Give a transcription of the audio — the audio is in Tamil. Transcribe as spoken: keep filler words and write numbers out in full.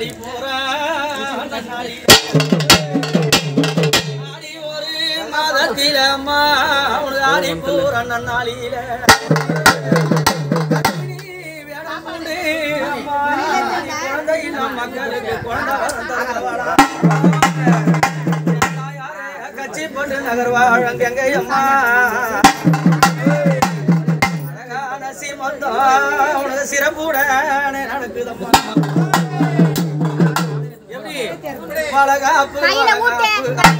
ஆடி போறான் ஆடி ஒரு மாதத்தில அம்மா உனது ஆடி போற நாளில மக்களுக்கு குழந்தை கட்சி போட்டு நகர்வாழ் எங்க அம்மா அழகான சீமந்தம் உனக்கு சிறப்புட நடக்குதம்மா எப்படி பலகாப்பு